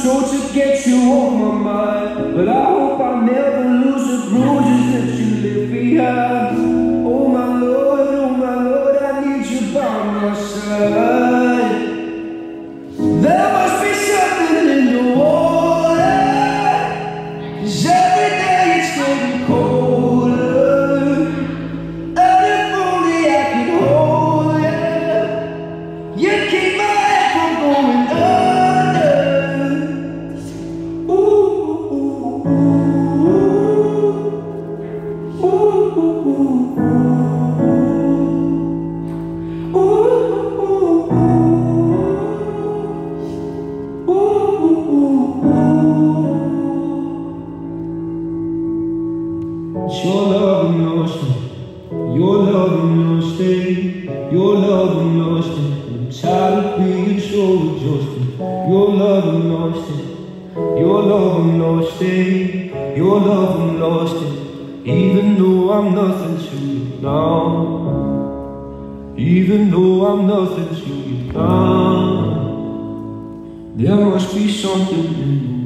control to get you off my mind, but I hope I never lose the bruises that you leave behind. Oh my Lord, I need you by my side. There must be something in the water, 'cause every day it's getting colder. And if only I could hold you, you keep my head from going under. Ooh, ooh, ooh, ooh, ooh, ooh, ooh, it's your love and no stay, your love and no stay, your love and no stay. I'm tired of being so adjusted. Your love and no stay, your love and no stay, your love and no stay. Even though I'm nothing to you now, even though I'm nothing to you now, there must be something in you.